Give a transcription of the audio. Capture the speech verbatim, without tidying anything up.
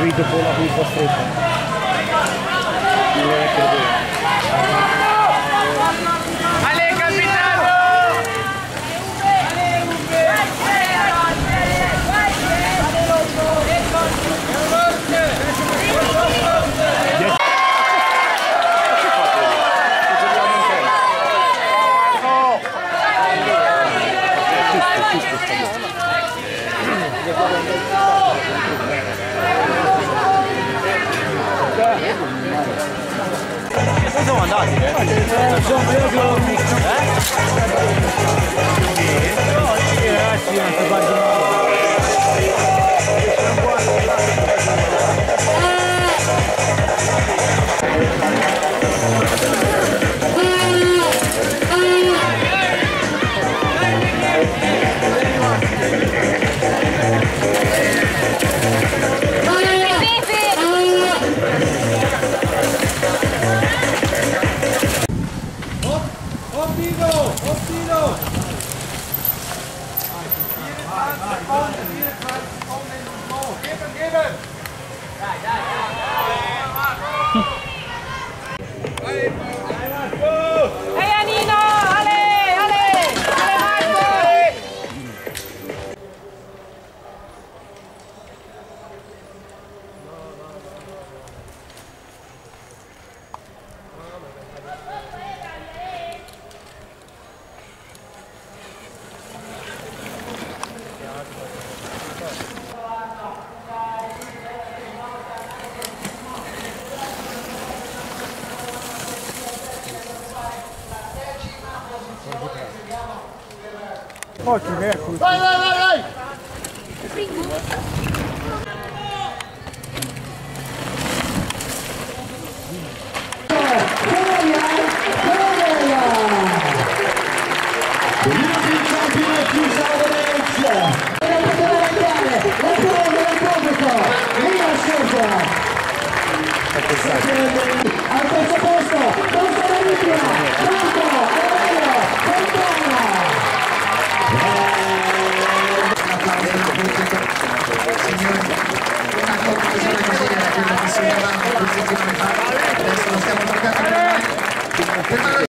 lui dopo la pulpa stretta. Non è che Ale capitano! Noi siamo andati, eh? eh? Ragazzi, non si guarda Occhio, ecco. Vai, vai, vai, vai! Al terzo posto, Costa Marittima, Franco, Aurelio, Fontana. Una conclusione così era quella che si levava positivamente. Adesso lo stiamo portando per